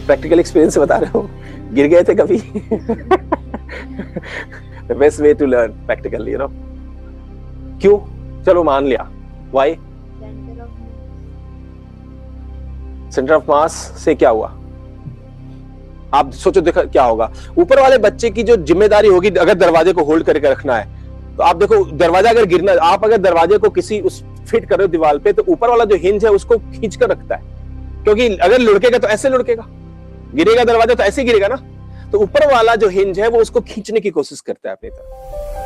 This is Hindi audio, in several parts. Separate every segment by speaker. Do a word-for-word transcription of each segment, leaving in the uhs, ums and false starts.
Speaker 1: प्रैक्टिकल एक्सपीरियंस से बता रहे हो, गिर गए थे कभी? The best way to learn practically, you know. क्यों? चलो मान लिया. Why? सेंटर ऑफ मास से क्या हुआ? आप सोचो देखो क्या होगा. ऊपर वाले बच्चे की जो जिम्मेदारी होगी, अगर दरवाजे को होल्ड करके रखना है, तो आप देखो दरवाजा अगर गिरना, आप अगर दरवाजे को किसी उस फिट कर रहे हो दीवार पे, तो ऊपर वाला जो हिंज है उसको खींच कर रखता है, क्योंकि अगर लुढ़केगा तो ऐसे लुढ़केगा, गिरेगा दरवाजा तो ऐसे गिरेगा ना. तो ऊपर वाला जो हिंज है वो उसको खींचने की कोशिश करता है अपनी तरफ.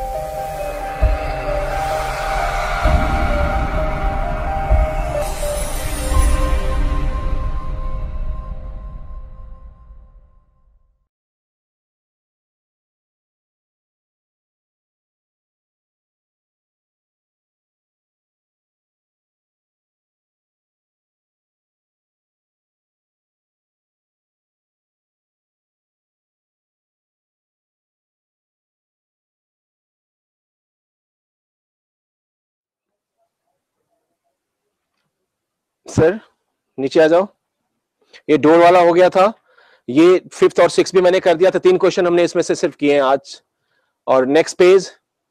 Speaker 1: सर नीचे आ जाओ. ये डोर वाला हो गया था, ये फिफ्थ और सिक्स भी मैंने कर दिया था. तीन क्वेश्चन हमने इसमें से सिर्फ किए हैं आज. और नेक्स्ट पेज.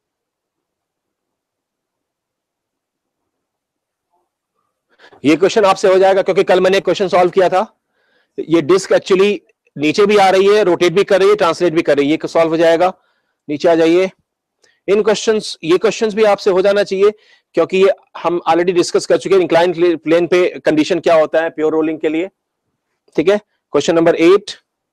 Speaker 1: ये क्वेश्चन आपसे हो जाएगा क्योंकि कल मैंने क्वेश्चन सॉल्व किया था. ये डिस्क एक्चुअली नीचे भी आ रही है, रोटेट भी कर रही है, ट्रांसलेट भी कर रही है. ये सॉल्व हो जाएगा. नीचे आ जाइए. इन क्वेश्चंस, ये क्वेश्चंस भी आपसे हो जाना चाहिए क्योंकि ये हम ऑलरेडी डिस्कस कर चुके हैं. इंक्लाइंड प्लेन पे कंडीशन क्या होता है प्योर रोलिंग के लिए. ठीक है. Question number eight.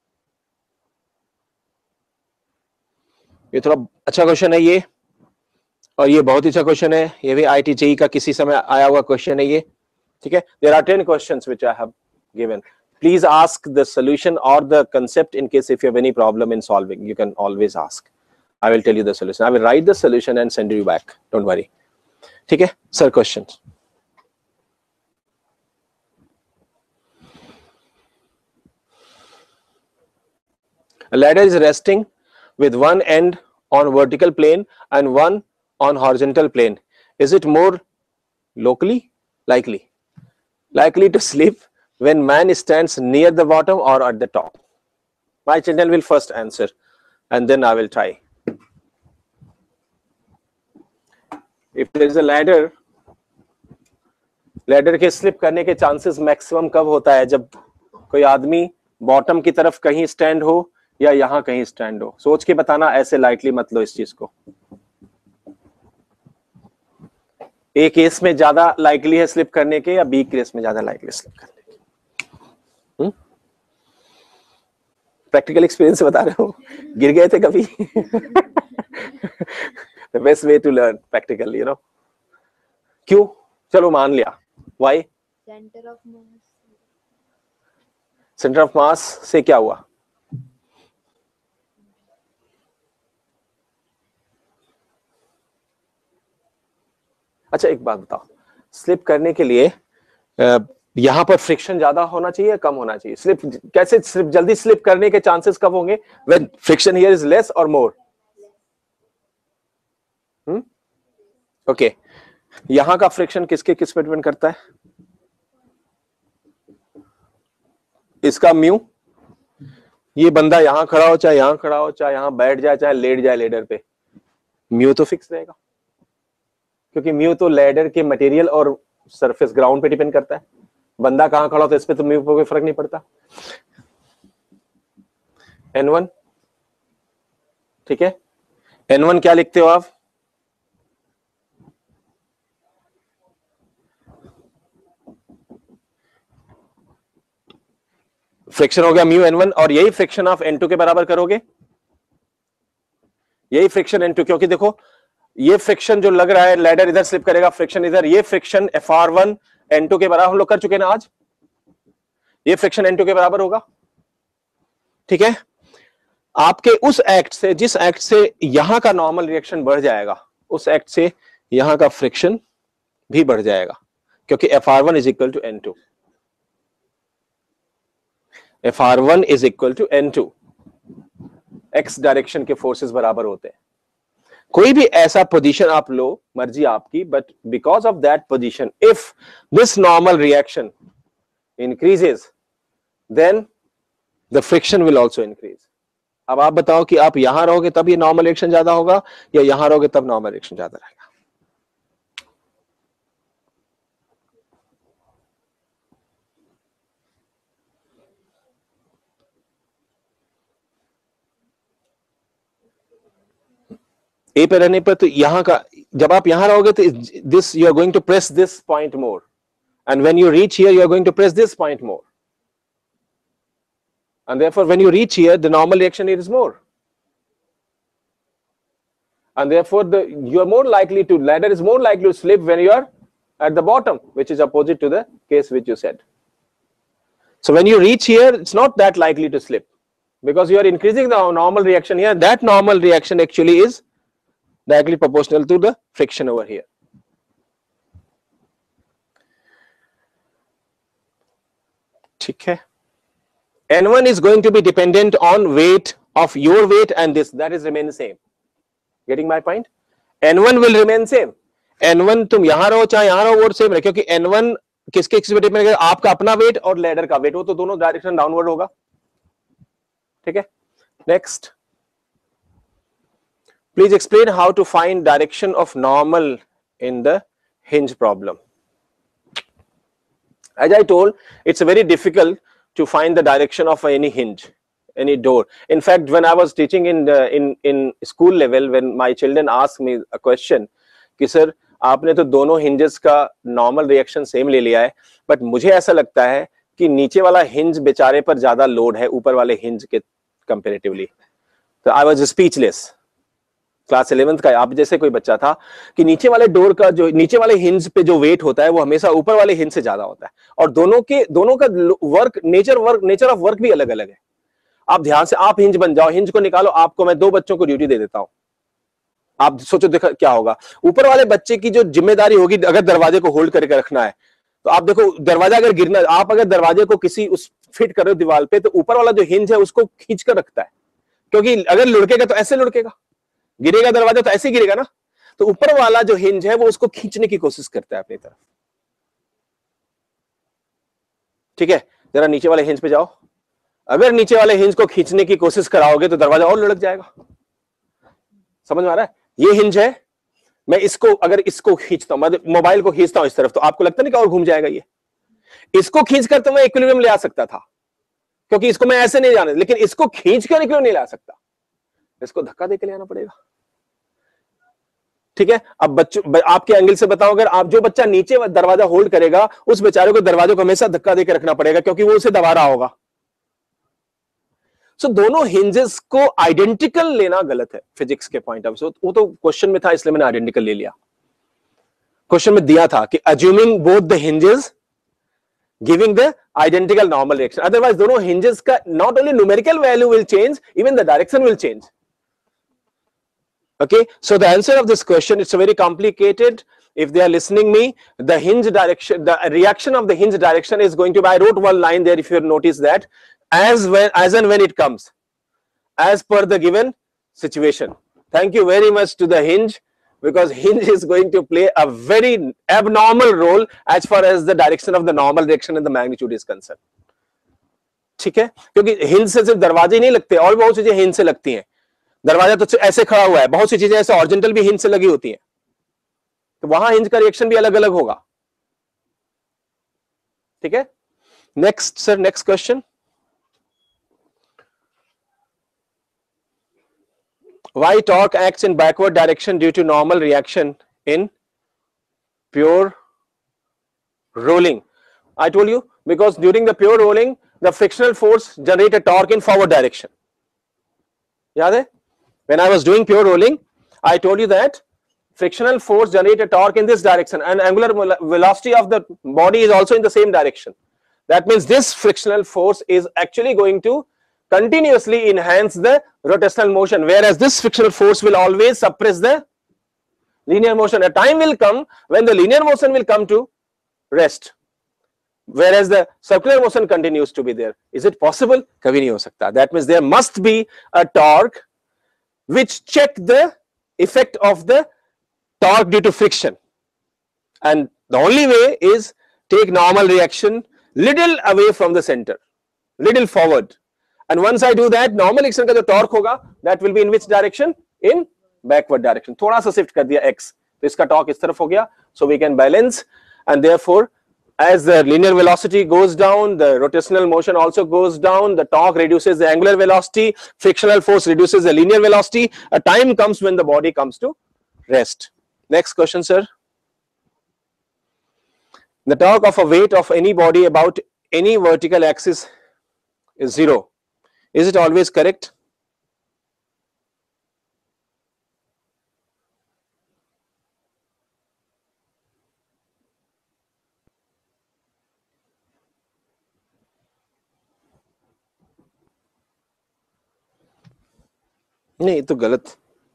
Speaker 1: ये थोड़ा अच्छा क्वेश्चन है ये, और ये बहुत ही अच्छा क्वेश्चन है. ये भी आई टी जेई का किसी समय आया हुआ क्वेश्चन है ये. ठीक है. There are ten questions which I have given. Please ask the solution और the concept in case if you have any problem in solving. You can always ask. I will tell you the solution. I will write the solution and send you back. Don't worry. ठीक है सर. Question. A ladder is resting with one end on vertical plane and one on horizontal plane. Is it more locally likely likely to slip when man stands near the bottom or at the top? My children will first answer and then I will try. If there is a ladder, ladder के स्लिप करने के चांसेस मैक्सिमम कब होता है? जब कोई आदमी बॉटम की तरफ कहीं स्टैंड हो या यहां कहीं स्टैंड हो. सोच के बताना, ऐसे लाइटली मत लो इस चीज को. ए केस में ज्यादा लाइकली है स्लिप करने के या बी केस में ज्यादा लाइकली स्लिप करने के? प्रैक्टिकल एक्सपीरियंस से बता रहे हो, गिर गए थे कभी? The best way to learn practically, you know. क्यों? चलो मान लिया. Why?
Speaker 2: Center of mass.
Speaker 1: Center of mass से क्या हुआ? अच्छा एक बात बताओ, स्लिप करने के लिए यहां पर फ्रिक्शन ज्यादा होना चाहिए या कम होना चाहिए? स्लिप कैसे, स्लिप जल्दी स्लिप करने के चांसेस कब होंगे? When friction here is less or more? Hmm okay. यहां का फ्रिक्शन किसके किस पे डिपेंड करता है? इसका म्यू. ये बंदा यहां खड़ा हो, चाहे यहां खड़ा हो, चाहे यहां बैठ जाए, चाहे लेट जाए लेडर पे, म्यू तो फिक्स रहेगा, क्योंकि म्यू तो लेडर के मटेरियल और सरफेस ग्राउंड पे डिपेंड करता है. बंदा कहां खड़ा होता है इस पे तो म्यू पे कोई फर्क नहीं पड़ता. N one. ठीक है. एन वन क्या लिखते हो आप? फ्रिक्शन हो गया म्यू एन वन, और यही फ्रिक्शन ऑफ एन टू के बराबर करोगे. यही फ्रिक्शन एन टू, क्योंकि देखो ये फ्रिक्शन जो लग रहा है, लैडर इधर स्लिप करेगा, फ्रिक्शन इधर, ये friction F R one N two के बराबर हम लोग कर चुके ना आज. ये फ्रिक्शन एन टू के बराबर होगा. ठीक है. आपके उस एक्ट से, जिस एक्ट से यहां का नॉर्मल रिएक्शन बढ़ जाएगा, उस एक्ट से यहां का फ्रिक्शन भी बढ़ जाएगा, क्योंकि F R one is equal to N two. F R one is equal to N two. X direction के फोर्सेस बराबर होते हैं. कोई भी ऐसा पोजीशन आप लो, मर्जी आपकी, but because of that position, if this normal reaction increases, then the friction will also increase. अब आप बताओ कि आप यहां रहोगे तब ये नॉर्मल रिएक्शन ज्यादा होगा या यहां रहोगे तब नॉर्मल रिएक्शन ज्यादा रहेगा? ए पे रहने पर तो यहां का, जब आप यहां रहोगे तो this you are going to press this point more, and when you reach here you are going to press this point more, and therefore when you reach here the normal reaction rate is more, and therefore the you are more likely to ladder is more likely to slip when you are at the bottom, which is opposite to the case which you said. So when you reach here it's not that likely to slip because you are increasing the normal reaction here. That normal reaction actually is directly proportional to the friction over here. ठीक है. N one is going to be dependent on weight of your weight and this, that is remain same. Getting my point? N one will remain same. N one तुम यहां रहो चाहे यहां रहो वो सेम है, क्योंकि N one किसके किस पे डिपेंड करेगा? आपका अपना वेट और लैडर का वेट, वो तो दोनों डायरेक्शन डाउनवर्ड होगा. ठीक है. Next, please explain how to find direction of normal in the hinge problem. As I told, it's very difficult to find the direction of any hinge, any door. In fact, when I was teaching in the, in in school level, when my children asked me a question कि सर आपने तो दोनों hinges का normal reaction same ले लिया है, but मुझे ऐसा लगता है कि नीचे वाला hinge बेचारे पर ज्यादा लोड है ऊपर वाले hinge के comparatively. तो I was speechless. Class eleventh का आप जैसे कोई बच्चा था कि नीचे वाले डोर का जो नीचे वाले हिंज पे जो वेट होता है वो हमेशा ऊपर वाले हिंज से ज्यादा होता है, और दोनों के दोनों का work nature work nature of work भी अलग अलग है. आप ध्यान से आप हिंज बन जाओ, हिंज को निकालो, आपको मैं दो बच्चों को ड्यूटी दे देता हूं, आप सोचो देखो क्या होगा. ऊपर वाले बच्चे की जो जिम्मेदारी होगी अगर दरवाजे को होल्ड करके रखना है, तो आप देखो दरवाजा अगर गिरना, आप अगर दरवाजे को किसी उस फिट कर रहे हो दीवार पे, तो ऊपर वाला जो हिंज है उसको खींच कर रखता है, क्योंकि अगर लुढ़केगा तो ऐसे लुढ़केगा, गिरेगा दरवाजा तो ऐसे गिरेगा ना. तो ऊपर वाला जो हिंज है वो उसको खींचने की कोशिश करता है अपनी तरफ. ठीक है. जरा नीचे वाले हिंज पे जाओ, अगर नीचे वाले हिंज को खींचने की कोशिश कराओगे तो दरवाजा और लुढ़क जाएगा. समझ में आ रहा है? ये हिंज है, मैं इसको अगर इसको खींचता हूं, मतलब मोबाइल को खींचता हूं इस तरफ, तो आपको लगता नहीं कि और घूम जाएगा. ये इसको खींचकर तो मैं इक्विलिब्रियम ले आ सकता था, क्योंकि इसको मैं ऐसे नहीं जाने, लेकिन इसको खींचकर इक्विलिब्रियम नहीं ला सकता, इसको धक्का देकर ले आना पड़ेगा. ठीक है. अब बच्चों आपके एंगल से बताओ, अगर आप जो बच्चा नीचे दरवाजा होल्ड करेगा उस बेचारे को दरवाजे को हमेशा धक्का देकर रखना पड़ेगा, क्योंकि वो उसे दबा रहा होगा. सो so, दोनों हिंजेस को आइडेंटिकल लेना गलत है फिजिक्स के पॉइंट ऑफ व्यू. वो तो क्वेश्चन में था इसलिए मैंने आइडेंटिकल ले लिया. क्वेश्चन में दिया था कि assuming both the hinges giving the identical normal reaction, otherwise दोनों हिंजेस का not only numerical value will change, even the direction will change. Okay, so the answer of this question, it's very complicated. If they are listening me, the hinge direction, the reaction of the hinge direction is going to be, I wrote one line there if you notice that, as when, as and when it comes, as per the given situation. Thank you very much to the hinge, because hinge is going to play a very abnormal role as far as the direction of the normal direction and the magnitude is concerned. ठीक है, क्योंकि hinge से सिर्फ दरवाजे नहीं लगते, और बहुत चीजें hinge से लगती हैं. दरवाजा तो ऐसे खड़ा हुआ है, बहुत सी चीजें ऐसे हॉरिजॉन्टल भी हिंज से लगी होती हैं, तो वहां हिंज का रिएक्शन भी अलग अलग होगा. ठीक है. Next sir, next question. Why torque acts in backward direction due to normal reaction in pure rolling? I told you, because during the pure rolling the frictional force generate a torque in forward direction. याद है? When I was doing pure rolling, I told you that frictional force generates a torque in this direction, and angular velocity of the body is also in the same direction. That means this frictional force is actually going to continuously enhance the rotational motion, whereas this frictional force will always suppress the linear motion. A time will come when the linear motion will come to rest, whereas the circular motion continues to be there. Is it possible? कभी नहीं हो सकता. That means there must be a torque which check the effect of the torque due to friction, and the only way is take normal reaction little away from the center, little forward, And once I do that, normal action का जो टॉर्क होगा that will be in which direction? In backward direction. थोड़ा सा शिफ्ट कर दिया x, तो इसका टॉर्क इस तरफ हो गया. So we can balance, and therefore as the linear velocity goes down, the rotational motion also goes down, the torque reduces the angular velocity, frictional force reduces the linear velocity. A time comes when the body comes to rest. Next question, sir. The torque of a weight of any body about any vertical axis is zero. Is it always correct? नहीं, तो गलत.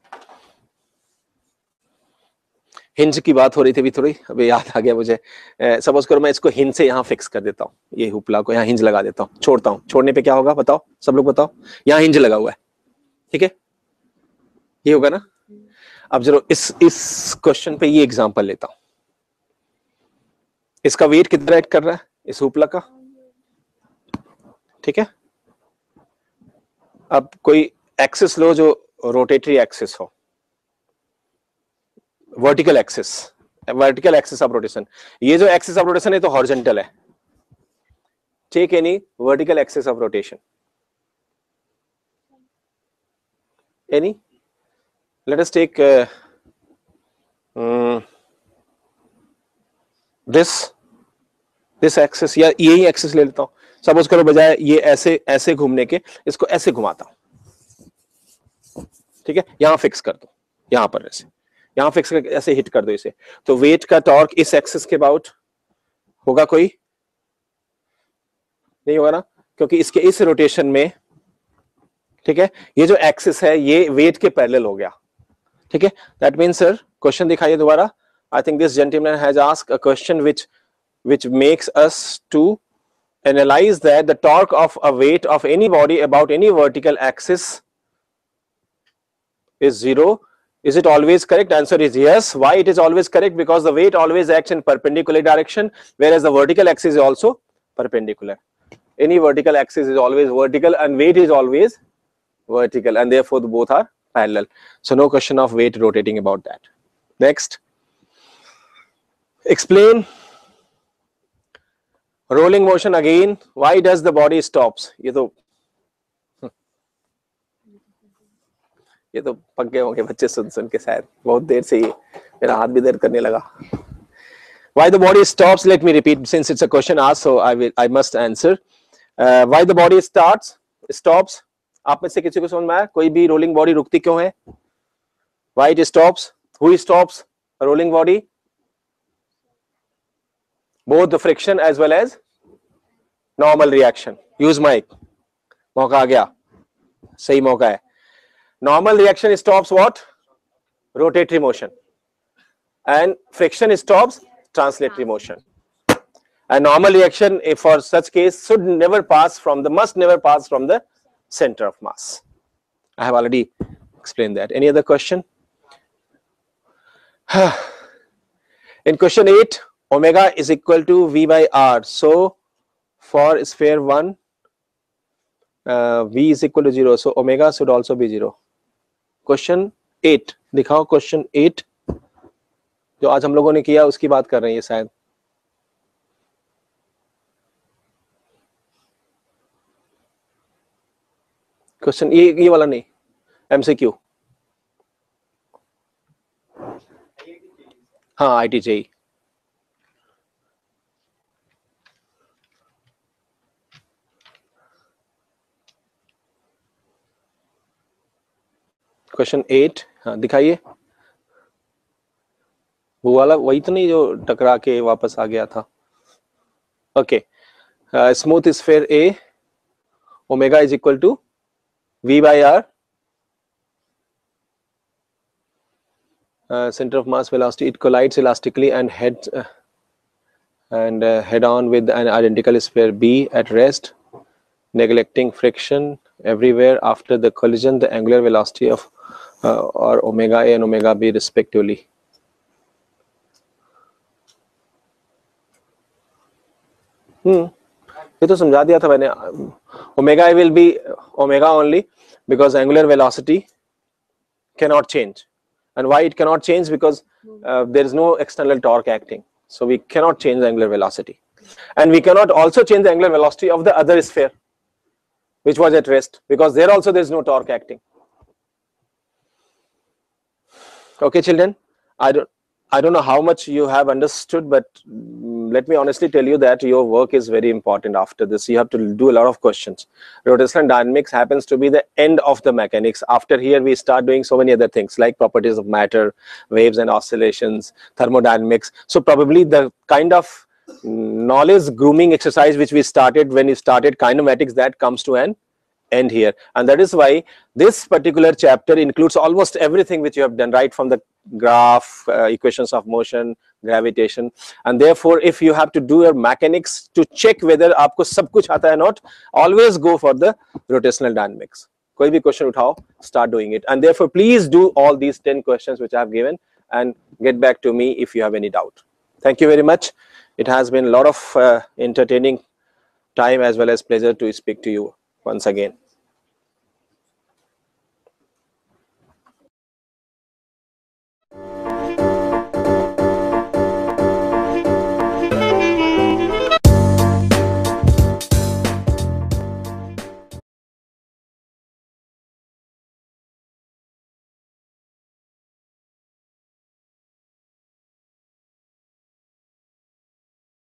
Speaker 1: हिंज की बात हो रही थी अभी थोड़ी, अभी याद आ गया मुझे. सपोज करो मैं इसको हिंज से यहाँ फिक्स कर देता हूँ, ये हुपला को यहाँ हिंज लगा देता हूँ, छोड़ता हूँ. छोड़ने पे क्या होगा बताओ, सब लोग बताओ. यहाँ हिंज लगा हुआ है, ठीक है, ये होगा ना. अब जरा इस इस क्वेश्चन पे ये एग्जांपल लेता हूँ. इसका वेट कितना ऐड कर रहा है इस हुपला का, ठीक है. अब कोई एक्सिस लो जो रोटेटरी एक्सिस हो, vertical axis, vertical axis of rotation. ये जो एक्सिस ऑफ रोटेशन है तो हॉरिजॉन्टल है. Take any vertical axis of rotation, any. Let us take this this axis, या यही एक्सिस ले लेता हूं. सपोज करो बजाय ये ऐसे ऐसे घूमने के, इसको ऐसे घुमाता हूं, ठीक है. यहां फिक्स कर दो, यहां पर ऐसे, यहां फिक्स करके ऐसे हिट कर दो इसे. तो वेट का टॉर्क इस एक्सिस के अबाउट होगा, कोई नहीं होगा ना, क्योंकि इसके इस रोटेशन में, ठीक है, ये जो एक्सिस है ये वेट के पैरेलल हो गया, ठीक है. दैट मीन्स सर, क्वेश्चन दिखाइए दोबारा. I think this gentleman has asked a question which which makes us to analyze that the torque of a weight of any body about any vertical axis is zero. Is it always correct? Answer is yes. Why it is always correct? Because the weight always acts in perpendicular direction, whereas the vertical axis is also perpendicular. Any vertical axis is always vertical and weight is always vertical, and therefore the both are parallel. So no question of weight rotating about that. Next, explain rolling motion again. Why does the body stops? ये तो ये तो पक गए होंगे बच्चे सुन सुन के, शायद बहुत देर से ही मेरा हाथ भी दर्द करने लगा. Why the body stops? Let me repeat, since it's a question asked, so I will I must answer. Uh, why the body starts stops? आप में से किसी को समझ में आया? कोई भी रोलिंग बॉडी रुकती क्यों है? Why it stops? Who stops a rolling body? Both the friction as well as normal reaction. Use mic. मौका आ गया, सही मौका है. Normal reaction stops what? Rotatory motion. And friction stops translatory motion. And normal reaction, if for such case, should never pass from the, must never pass from the center of mass. I have already explained that. Any other question? In question eight, omega is equal to V by R. So for sphere one, uh, V is equal to zero. So omega should also be zero. Question eight. दिखाओ question eight. जो आज हम लोगों ने किया उसकी बात कर रहे हैं ये शायद. क्वेश्चन ये ये वाला नहीं, एमसीक्यू. हाँ, आईटी जेई. क्वेश्चन एट, हाँ दिखाइए. वो वाला वही तो नहीं जो टकरा के वापस आ गया था. Okay. Smooth sphere A, omega is equal to V by R, uh, center of mass velocity. It collides elastically and head uh, and uh, head on with an identical sphere B at rest, neglecting friction everywhere. After the collision, the angular velocity of uh, or omega A and omega B respectively. Hmm. ये तो समझा दिया था मैंने. Omega will be Omega only, because angular velocity cannot change. And why it cannot change? Because uh, there is no external torque acting. So we cannot change the angular velocity. And we cannot also change the angular velocity of the other sphere, which was at rest, because there also there is no torque acting. Okay, children, I don't, I don't know how much you have understood, but let me honestly tell you that your work is very important after this. You have to do a lot of questions. Rotational dynamics happens to be the end of the mechanics. After here, we start doing so many other things like properties of matter, waves and oscillations, thermodynamics. So probably the kind of knowledge grooming exercise which we started when we started kinematics, that comes to an end here. And that is why this particular chapter includes almost everything which you have done, right from the graph, uh, equations of motion, gravitation. And therefore, if you have to do your mechanics to check whether aapko sab kuch aata hai or not, always go for the rotational dynamics. Koi bhi question uthao, start doing it. And therefore, please do all these ten questions which I have given and get back to me if you have any doubt. Thank you very much. It has been a lot of uh, entertaining time as well as pleasure to speak to you once again.